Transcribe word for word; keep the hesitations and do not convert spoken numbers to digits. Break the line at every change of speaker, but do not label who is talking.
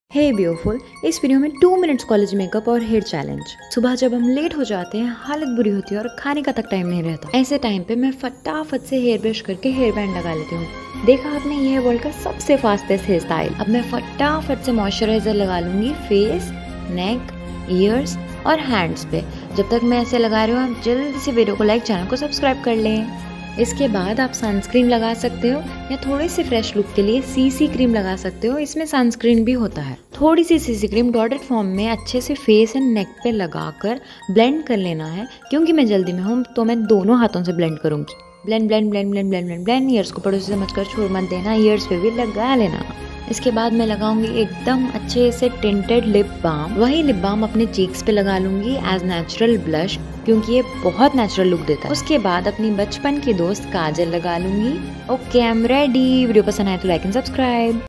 हे beautiful, इस video में two minutes college makeup और हेयर चैलेंज। सुबह जब हम लेट हो जाते हैं हालत बुरी होती है और खाने का तक टाइम नहीं रहता। ऐसे टाइम पे मैं फटाफट से हेयर ब्रश करके हेयर बैंड लगा लेती हूँ। देखा आपने, ये है वर्ल्ड का सबसे फास्टेस्ट हेयर स्टाइल। अब मैं फटाफट से मॉइस्चराइजर लगा लूंगी फेस, नेक, ईयर्स और हैंड्स पे। जब तक मैं ऐसे लगा रही हूँ आप जल्दी से वीडियो को लाइक, चैनल को सब्सक्राइब कर लें। इसके बाद आप सनस्क्रीन लगा सकते हो या थोड़ी सी फ्रेश लुक के लिए सीसी क्रीम लगा सकते हो। इसमें सनस्क्रीन भी होता है। थोड़ी सी सीसी क्रीम डॉटेड फॉर्म में अच्छे से फेस एंड नेक पे लगाकर ब्लेंड कर लेना है। क्योंकि मैं जल्दी में हूँ तो मैं दोनों हाथों से ब्लेंड करूंगी। Blend blend blend blend blend blend blend ears को पड़ोसी समझकर छोड़ मत देना, ईयर्स पे भी लगा लेना। इसके बाद मैं लगाऊंगी एकदम अच्छे से टिंटेड लिप बाम। वही लिप बाम अपने चीक्स पे लगा लूंगी एज नेचुरल ब्लश, क्योंकि ये बहुत नेचुरल लुक देता है। उसके बाद अपनी बचपन की दोस्त काजल लगा लूंगी। Okay, I am ready. Video पसंद आए तो लाइक एंड सब्सक्राइब।